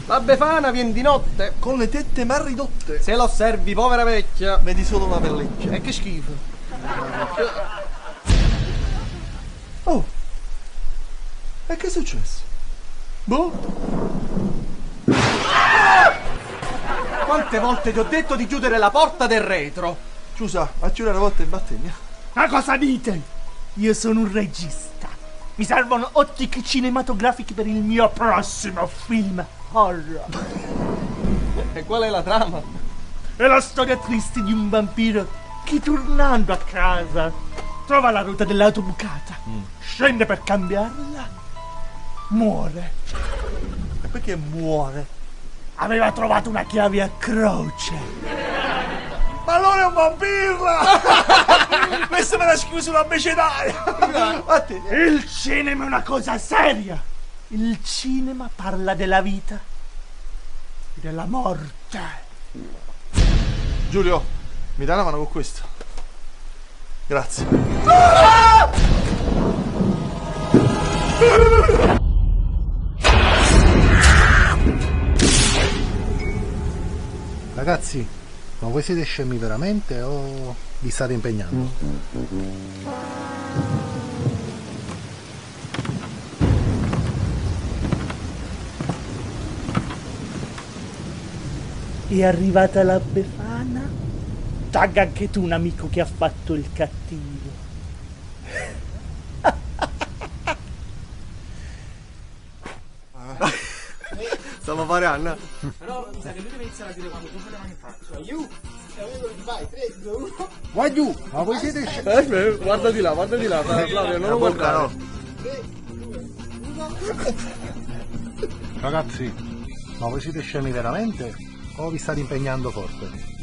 La Befana viene di notte. Con le tette mal ridotte. Se lo osservi, povera vecchia. Vedi solo una pelliccia. E che schifo. Oh. E che è successo? Boh. Quante volte ti ho detto di chiudere la porta del retro? Scusa, a chiudere una volta in battaglia. Ma cosa dite? Io sono un regista. Mi servono ottiche cinematografiche per il mio prossimo film horror. E qual è la trama? È la storia triste di un vampiro che, tornando a casa, trova la ruota dell'auto bucata, scende per cambiarla, muore. E perché muore? Aveva trovato una chiave a croce. Ma allora è un vampiro! Questo me l'ha schiuso una becetaria! Il cinema è una cosa seria. Il cinema parla della vita e della morte. Giulio, mi dai una mano con questo? Grazie. Ragazzi, ma voi siete scemi veramente o vi state impegnando? È arrivata la Befana? Tagga anche tu un amico che ha fatto il cattivo. Stiamo parlando. Però mi sa che lui deve iniziare a dire quando tu fai le mani in faccia. Io? Vai, 3, 2, 1. Vai giù, ma voi siete scemi? Guarda di là, Flavio, non lo guardare. 3, 2, 1. Ragazzi, ma voi siete scemi veramente o vi state impegnando forte?